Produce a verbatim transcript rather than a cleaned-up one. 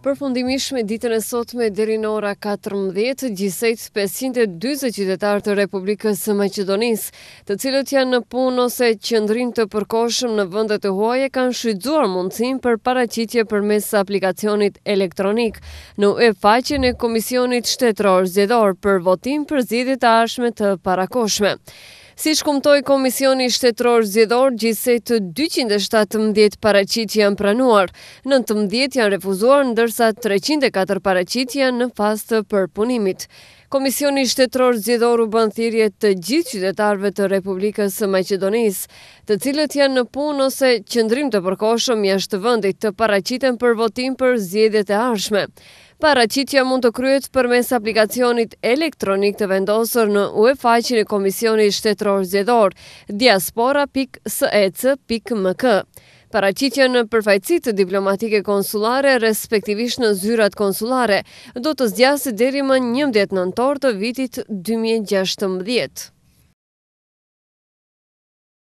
Përfundimisht me ditën e sotme deri në ora katërmbëdhjetë, gjysejt pesëqind e dyzet qytetarë të Republikës së Maqedonisë, të cilët janë në punë ose qëndrim të përkohshëm në vendet e huaja, kanë shfrytzuar mundësinë për paraqitje përmes aplikacionit elektronik në web-faqen e Komisionit Shtetëror Zgjedhor për votim për zgjedhjet e ardhshme të parakohshme. Si shkumtoi Komisioni Shtetëror Zgjedhor, gjithsej të dyqind e shtatëmbëdhjetë paraqitje janë pranuar, nëntëmbëdhjetë janë refuzuar, ndërsa treqind e katër paraqitje janë në fazë të përpunimit. Komisioni Shtetëror Zgjedhor u bën thirrje të gjithë qytetarëve të Republikës së Maqedonisë, të cilët janë në punë ose qëndrim të përkohshëm jashtë vendit, të paraqiten për votim për zgjedhjet e ardhshme. Paraqitja mund të kryhet përmes aplikacionit elektronik të vendosur në web-faqen e Komisionit Shtetëror Zgjedhor, diaspora pikë s e c pikë m k. Paraqitja në përfaqësitë diplomatike konsullare, respektivisht në zyrat konsullare, do të zgjasë deri më njëmbëdhjetë nëntor të vitit dy mijë e gjashtëmbëdhjetë.